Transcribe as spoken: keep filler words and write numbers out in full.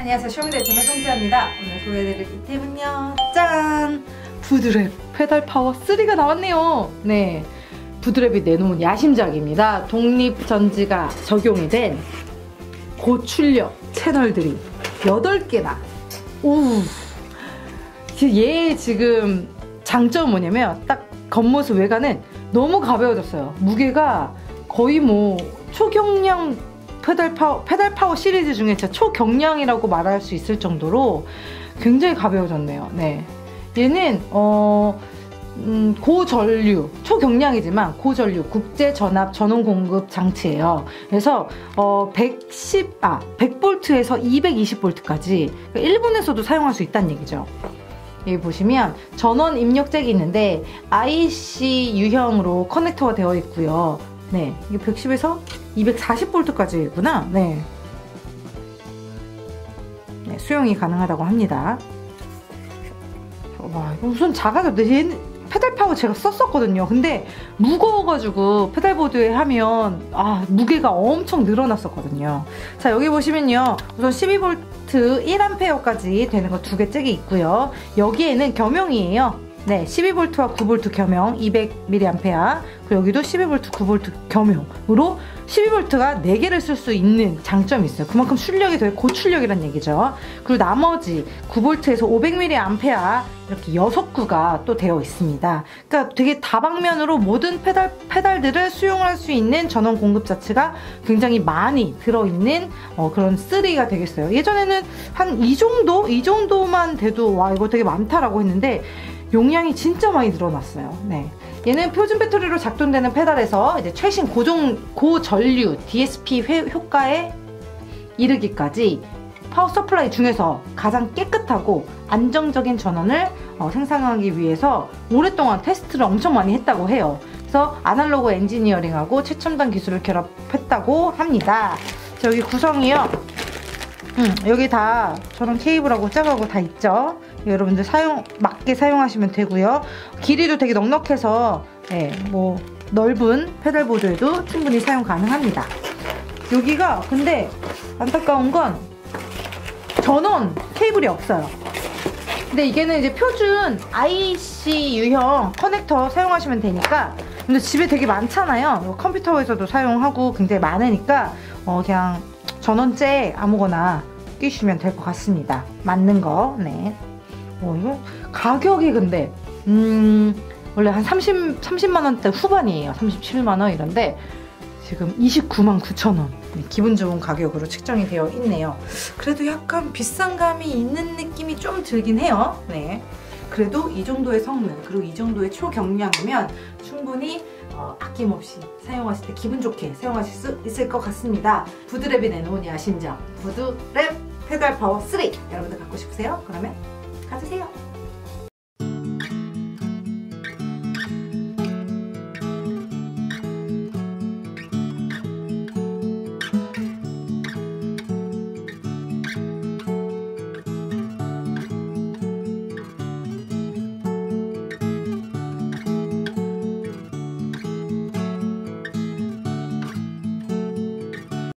안녕하세요. 쇼미더 유튜버 송지아입니다. 오늘 소개해드릴 이템은요, 짠! 부드랩 페달 파워 쓰리가 나왔네요. 네, 부드랩이 내놓은 야심작입니다. 독립전지가 적용이 된 고출력 채널들이 여덟 개나. 오, 얘 지금 장점은 뭐냐면 딱 겉모습 외관은 너무 가벼워졌어요. 무게가 거의 뭐 초경량 페달 파워, 페달 파워 시리즈 중에 진짜 초경량이라고 말할 수 있을 정도로 굉장히 가벼워졌네요. 네, 얘는 어, 음, 고전류, 초경량이지만 고전류 국제 전압 전원 공급 장치예요. 그래서 어, 백십, 아, 백 볼트에서 이백이십 볼트까지 일본에서도 사용할 수 있다는 얘기죠. 여기 보시면 전원 입력 잭이 있는데 아이씨 유형으로 커넥터가 되어 있고요. 네, 이게 백십에서 이백사십 볼트까지구나. 네. 네, 수용이 가능하다고 합니다. 와, 우선 작아졌는데 얘는 페달 파워 제가 썼었거든요. 근데 무거워가지고 페달보드에 하면 아, 무게가 엄청 늘어났었거든요. 자, 여기 보시면요, 우선 십이 볼트 일 암페어까지 되는 거 두 개 잭이 있고요. 여기에는 겸용이에요. 네, 십이 볼트와 구 볼트 겸용 이백 밀리암페어, 그리고 여기도 십이 볼트, 구 볼트 겸용으로 십이 볼트가 네 개를 쓸 수 있는 장점이 있어요. 그만큼 출력이 되게 고출력이란 얘기죠. 그리고 나머지 구 볼트에서 오백 밀리암페어 이렇게 여섯 구가 또 되어 있습니다. 그러니까 되게 다방면으로 모든 페달, 페달들을 수용할 수 있는 전원 공급 자체가 굉장히 많이 들어있는 어, 그런 쓰리가 되겠어요. 예전에는 한 이 정도? 이 정도만 돼도 와, 이거 되게 많다라고 했는데 용량이 진짜 많이 늘어났어요. 네, 얘는 표준 배터리로 작동되는 페달에서 이제 최신 고종, 고전류 디에스피 회, 효과에 이르기까지 파워 서플라이 중에서 가장 깨끗하고 안정적인 전원을 어, 생산하기 위해서 오랫동안 테스트를 엄청 많이 했다고 해요. 그래서 아날로그 엔지니어링하고 최첨단 기술을 결합했다고 합니다. 자, 여기 구성이요. 음, 여기 다 저런 케이블하고 짝하고 다 있죠. 여러분들 사용 맞게 사용하시면 되고요. 길이도 되게 넉넉해서 네, 뭐 넓은 페달보드에도 충분히 사용 가능합니다. 여기가 근데 안타까운 건 전원 케이블이 없어요. 근데 이게는 이제 표준 아이씨 유형 커넥터 사용하시면 되니까, 근데 집에 되게 많잖아요. 컴퓨터에서도 사용하고 굉장히 많으니까 어, 그냥 전원째 아무거나 끼시면 될 것 같습니다. 맞는 거. 네. 어, 이거 가격이 근데 음 원래 한 삼십, 삼십만 원대 후반이에요. 삼십칠만 원 이런데 지금 이십구만 구천 원. 네, 기분 좋은 가격으로 책정이 되어 있네요. 그래도 약간 비싼 감이 있는 느낌이 좀 들긴 해요. 네. 그래도 이 정도의 성능, 그리고 이 정도의 초경량이면 충분히 어, 아낌없이 사용하실 때 기분 좋게 사용하실 수 있을 것 같습니다. 부드랩이 내놓은 야심작 부드랩 페달 파워 쓰리, 여러분들 갖고 싶으세요? 그러면 가주세요.